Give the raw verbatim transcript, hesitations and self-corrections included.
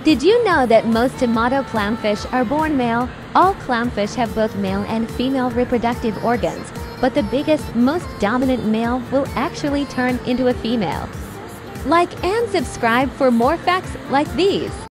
Did you know that most tomato clownfish are born male? All clownfish have both male and female reproductive organs, but the biggest, most dominant male will actually turn into a female. Like and subscribe for more facts like these.